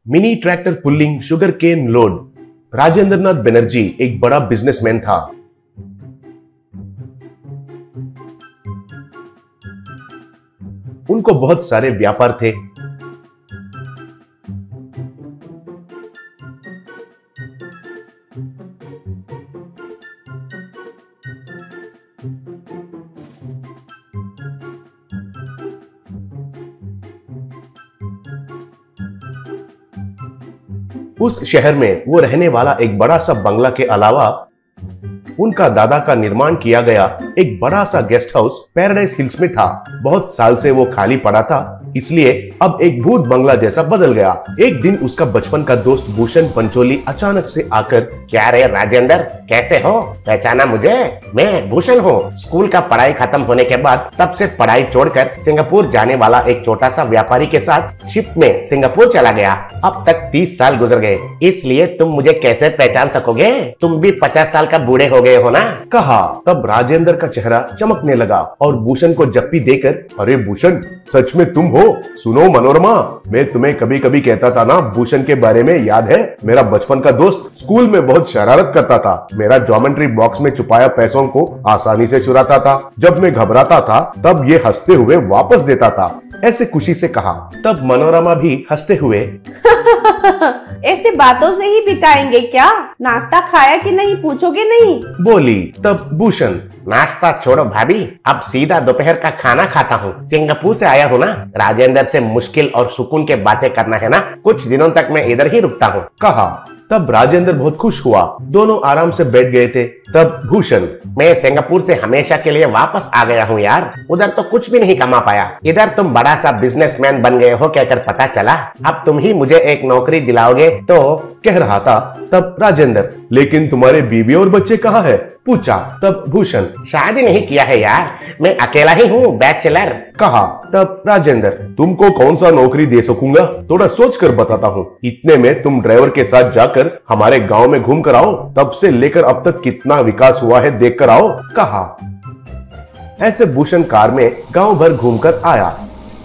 Mini tractor pulling sugar cane load. Rajendra Nath Banerjee एक बड़ा businessman था। उनको बहुत सारे व्यापार थे। उस शहर में वो रहने वाला एक बड़ा सा बंगला के अलावा उनका दादा का निर्माण किया गया एक बड़ा सा गेस्ट हाउस पैराडाइज हिल्स में था। बहुत साल से वो खाली पड़ा था, इसलिए अब एक भूत बंगला जैसा बदल गया। एक दिन उसका बचपन का दोस्त भूषण पंचोली अचानक से आकर, क्या रे राजेंद्र, कैसे हो? पहचाना मुझे? मैं भूषण हूँ। स्कूल का पढ़ाई खत्म होने के बाद तब से पढ़ाई छोड़कर सिंगापुर जाने वाला एक छोटा सा व्यापारी के साथ शिप में सिंगापुर चला गया। अब तक 30 साल गुजर गए, इसलिए तुम मुझे कैसे पहचान सकोगे? तुम भी 50 साल का बूढ़े हो गए हो ना? कहा। तब राजेंद्र का चेहरा चमकने लगा और भूषण को जप्पी देकर, अरे भूषण, सच में तुम हो? सुनो मनोरमा, मैं तुम्हें कभी कभी कहता था ना भूषण के बारे में, याद है? मेरा बचपन का दोस्त, स्कूल में बहुत शरारत करता था, मेरा ज्योमेट्री बॉक्स में छुपाया पैसों को आसानी से चुराता था, जब मैं घबराता था तब ये हंसते हुए वापस देता था, ऐसे खुशी से कहा। तब मनोरमा भी हंसते हुए ऐसे बातों से ही बिताएंगे क्या? नाश्ता खाया कि नहीं पूछोगे नहीं? बोली। तब भूषण, नाश्ता छोड़ो भाभी, अब सीधा दोपहर का खाना खाता हूँ। सिंगापुर से आया हूँ ना, राजेंद्र से मुश्किल और सुकून के बातें करना है ना, कुछ दिनों तक मैं इधर ही रुकता हूँ। कहा। तब राजेंद्र बहुत खुश हुआ, दोनों आराम से बैठ गए थे। तब भूषण, मैं सिंगापुर से हमेशा के लिए वापस आ गया हूँ यार, उधर तो कुछ भी नहीं कमा पाया, इधर तुम बड़ा सा बिजनेसमैन बन गए हो कहकर पता चला। अब तुम ही मुझे एक नौकरी दिलाओगे तो, कह रहा था। तब राजेंद्र, लेकिन तुम्हारे बीवी और बच्चे कहाँ है? पूछा। तब भूषण, शादी नहीं किया है यार, मैं अकेला ही हूँ, बैचलर। कहा। तब राजेंद्र, तुमको कौन सा नौकरी दे सकूंगा, थोड़ा सोच कर बताता हूँ। इतने में तुम ड्राइवर के साथ जाकर हमारे गांव में घूम कर आओ, तब से लेकर अब तक कितना विकास हुआ है देख कर आओ। कहा। ऐसे भूषण कार में गांव भर घूमकर आया।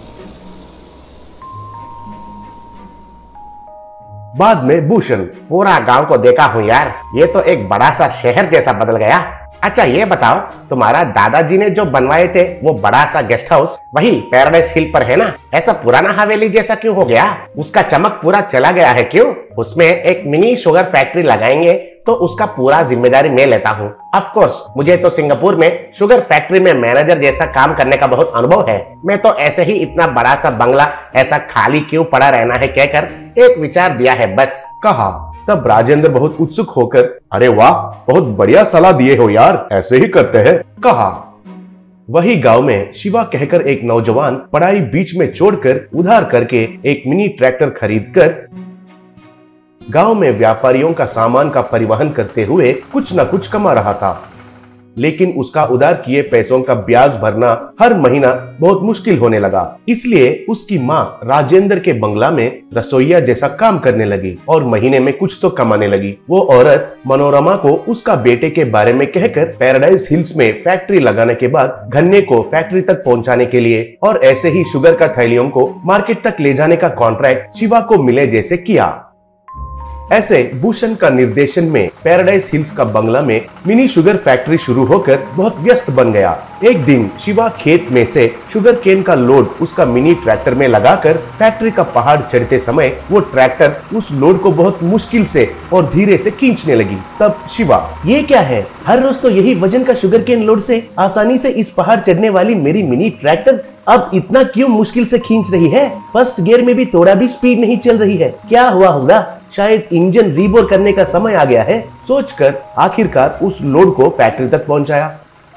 बाद में भूषण, पूरा गांव को देखा हूँ यार, ये तो एक बड़ा सा शहर जैसा बदल गया। अच्छा ये बताओ, तुम्हारा दादाजी ने जो बनवाए थे वो बड़ा सा गेस्ट हाउस वही पैराडाइज हिल पर है ना? ऐसा पुराना हवेली जैसा क्यों हो गया? उसका चमक पूरा चला गया है क्यों? उसमें एक मिनी शुगर फैक्ट्री लगाएंगे तो उसका पूरा जिम्मेदारी मैं लेता हूँ। ऑफ कोर्स मुझे तो सिंगापुर में शुगर फैक्ट्री में मैनेजर जैसा काम करने का बहुत अनुभव है। मैं तो ऐसे ही इतना बड़ा सा बंगला ऐसा खाली क्यों पड़ा रहना है कहकर एक विचार दिया है बस। कहा। तब राजेंद्र बहुत उत्सुक होकर, अरे वाह, बहुत बढ़िया सलाह दिए हो यार, ऐसे ही करते हैं। कहा। वही गांव में शिवा कहकर एक नौजवान पढ़ाई बीच में छोड़कर उधार करके एक मिनी ट्रैक्टर खरीदकर गांव में व्यापारियों का सामान का परिवहन करते हुए कुछ न कुछ कमा रहा था। लेकिन उसका उधार किए पैसों का ब्याज भरना हर महीना बहुत मुश्किल होने लगा। इसलिए उसकी माँ राजेंद्र के बंगला में रसोइया जैसा काम करने लगी और महीने में कुछ तो कमाने लगी। वो औरत मनोरमा को उसका बेटे के बारे में कहकर पैराडाइज हिल्स में फैक्ट्री लगाने के बाद गन्ने को फैक्ट्री तक पहुंचाने के लिए और ऐसे ही शुगर का थैलियों को मार्केट तक ले जाने का कॉन्ट्रैक्ट शिवा को मिले जैसे किया। ऐसे भूषण का निर्देशन में पैराडाइज हिल्स का बंगला में मिनी शुगर फैक्ट्री शुरू होकर बहुत व्यस्त बन गया। एक दिन शिवा खेत में से शुगर केन का लोड उसका मिनी ट्रैक्टर में लगाकर फैक्ट्री का पहाड़ चढ़ते समय वो ट्रैक्टर उस लोड को बहुत मुश्किल से और धीरे से खींचने लगी। तब शिवा, ये क्या है? हर रोज तो यही वजन का शुगर केन लोड से आसानी से इस पहाड़ चढ़ने वाली मेरी मिनी ट्रैक्टर अब इतना क्यों मुश्किल से खींच रही है? फर्स्ट गियर में भी थोड़ा भी स्पीड नहीं चल रही है, क्या हुआ होगा? शायद इंजन रीबोर करने का समय आ गया है, सोचकर आखिरकार उस लोड को फैक्ट्री तक पहुंचाया।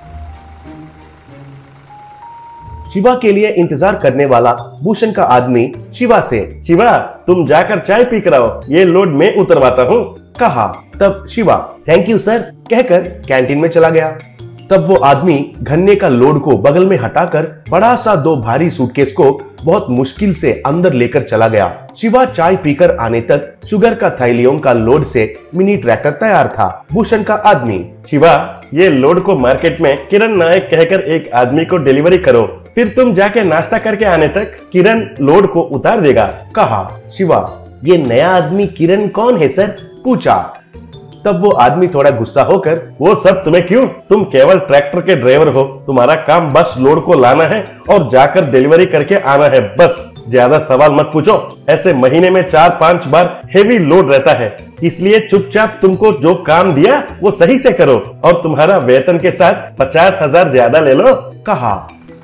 शिवा के लिए इंतजार करने वाला भूषण का आदमी शिवा से, शिवा तुम जाकर चाय पी कर आओ, ये लोड मैं उतरवाता हूँ। कहा। तब शिवा, थैंक यू सर कहकर कैंटीन में चला गया। तब वो आदमी गन्ने का लोड को बगल में हटाकर बड़ा सा 2 भारी सूटकेस को बहुत मुश्किल से अंदर लेकर चला गया। शिवा चाय पीकर आने तक शुगर का थैलियों का लोड से मिनी ट्रैक्टर तैयार था। भूषण का आदमी, शिवा ये लोड को मार्केट में किरण नायक कहकर एक आदमी को डिलीवरी करो, फिर तुम जाके नाश्ता करके आने तक किरण लोड को उतार देगा। कहा। शिवा, ये नया आदमी किरण कौन है सर? पूछा। तब वो आदमी थोड़ा गुस्सा होकर, वो सब तुम्हें क्यों, तुम केवल ट्रैक्टर के ड्राइवर हो, तुम्हारा काम बस लोड को लाना है और जाकर डिलीवरी करके आना है, बस ज्यादा सवाल मत पूछो। ऐसे महीने में 4-5 बार हेवी लोड रहता है, इसलिए चुपचाप तुमको जो काम दिया वो सही से करो और तुम्हारा वेतन के साथ 50,000 ज्यादा ले लो, कहा।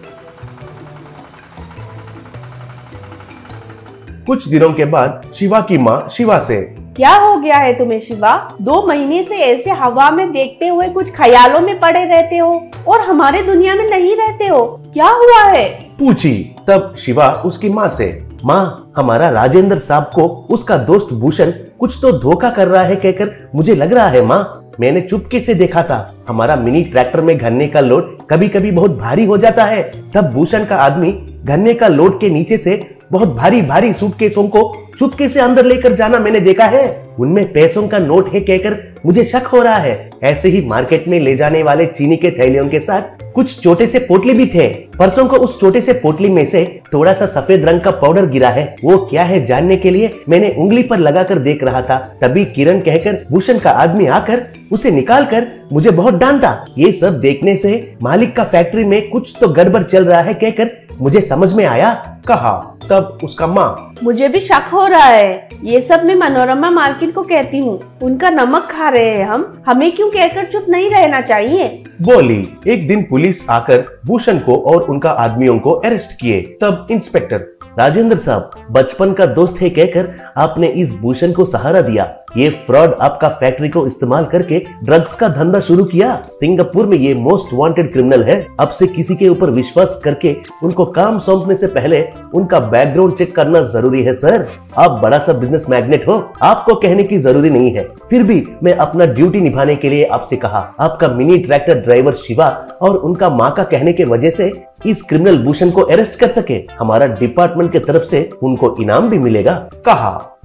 कुछ दिनों के बाद शिवा की माँ शिवा से, क्या हो गया है तुम्हें शिवा? 2 महीने से ऐसे हवा में देखते हुए कुछ ख्यालों में पड़े रहते हो और हमारे दुनिया में नहीं रहते हो, क्या हुआ है? पूछी। तब शिवा उसकी माँ से, माँ हमारा राजेंद्र साहब को उसका दोस्त भूषण कुछ तो धोखा कर रहा है कहकर मुझे लग रहा है माँ। मैंने चुपके से देखा था, हमारा मिनी ट्रैक्टर में गन्ने का लोड कभी कभी बहुत भारी हो जाता है, तब भूषण का आदमी गन्ने का लोड के नीचे से बहुत भारी भारी सूटकेसों को चुपके से अंदर लेकर जाना मैंने देखा है, उनमें पैसों का नोट है कहकर मुझे शक हो रहा है। ऐसे ही मार्केट में ले जाने वाले चीनी के थैलियों के साथ कुछ छोटे से पोटली भी थे। परसों को उस छोटे से पोटली में से थोड़ा सा सफेद रंग का पाउडर गिरा है, वो क्या है जानने के लिए मैंने उंगली पर लगाकर देख रहा था, तभी किरण कहकर भूषण का आदमी आकर उसे निकाल कर मुझे बहुत डांटा। ये सब देखने से मालिक का फैक्ट्री में कुछ तो गड़बड़ चल रहा है कहकर मुझे समझ में आया, कहा। तब उसका माँ, मुझे भी शक हो रहा है, ये सब मैं मनोरमा मालकिन को कहती हूँ, उनका नमक खा रहे हैं हम, हमें क्यों कहकर चुप नहीं रहना चाहिए, बोली। एक दिन पुलिस आकर भूषण को और उनका आदमियों को अरेस्ट किए। तब इंस्पेक्टर, राजेंद्र साहब बचपन का दोस्त है कहकर आपने इस भूषण को सहारा दिया, ये फ्रॉड आपका फैक्ट्री को इस्तेमाल करके ड्रग्स का धंधा शुरू किया, सिंगापुर में ये मोस्ट वांटेड क्रिमिनल है। अब से किसी के ऊपर विश्वास करके उनको काम सौंपने से पहले उनका बैकग्राउंड चेक करना जरूरी है सर। आप बड़ा सा बिजनेस मैग्नेट हो, आपको कहने की जरूरी नहीं है, फिर भी मैं अपना ड्यूटी निभाने के लिए आपसे कहा। आपका मिनी ट्रैक्टर ड्राइवर शिवा और उनका माँ का कहने के वजह से इस क्रिमिनल भूषण को अरेस्ट कर सके, हमारा डिपार्टमेंट की तरफ से उनको इनाम भी मिलेगा, कहा।